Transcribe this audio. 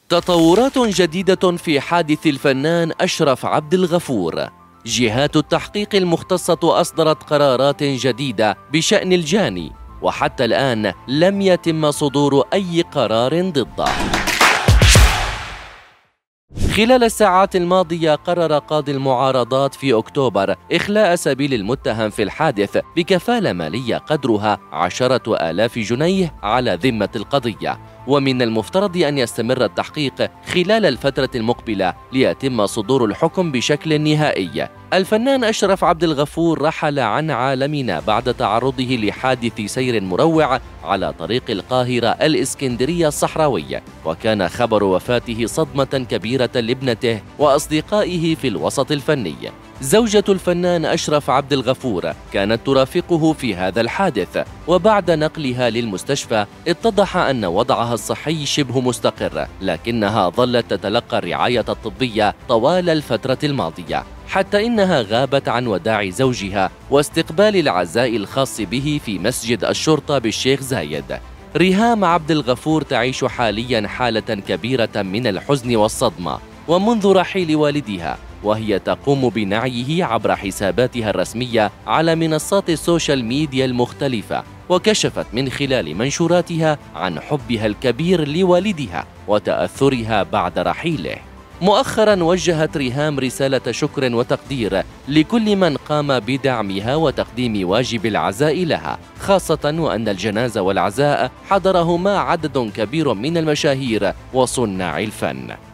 تطورات جديدة في حادث الفنان أشرف عبد الغفور. جهات التحقيق المختصة أصدرت قرارات جديدة بشأن الجاني، وحتى الآن لم يتم صدور أي قرار ضده. خلال الساعات الماضية قرر قاضي المعارضات في أكتوبر إخلاء سبيل المتهم في الحادث بكفالة مالية قدرها 10,000 جنيه على ذمة القضية، ومن المفترض أن يستمر التحقيق خلال الفترة المقبلة ليتم صدور الحكم بشكل نهائي. الفنان أشرف عبد الغفور رحل عن عالمنا بعد تعرضه لحادث سير مروع على طريق القاهرة الإسكندرية الصحراوي، وكان خبر وفاته صدمة كبيرة لابنته وأصدقائه في الوسط الفني. زوجة الفنان أشرف عبد الغفور كانت ترافقه في هذا الحادث، وبعد نقلها للمستشفى اتضح أن وضعها الصحي شبه مستقر، لكنها ظلت تتلقى الرعاية الطبية طوال الفترة الماضية، حتى إنها غابت عن وداع زوجها واستقبال العزاء الخاص به في مسجد الشرطة بالشيخ زايد. ريهام عبد الغفور تعيش حالياً حالة كبيرة من الحزن والصدمة، ومنذ رحيل والدها وهي تقوم بنعيه عبر حساباتها الرسمية على منصات السوشيال ميديا المختلفة، وكشفت من خلال منشوراتها عن حبها الكبير لوالدها وتأثرها بعد رحيله. مؤخراً وجهت ريهام رسالة شكر وتقدير لكل من قام بدعمها وتقديم واجب العزاء لها، خاصة وأن الجنازة والعزاء حضرهما عدد كبير من المشاهير وصناع الفن.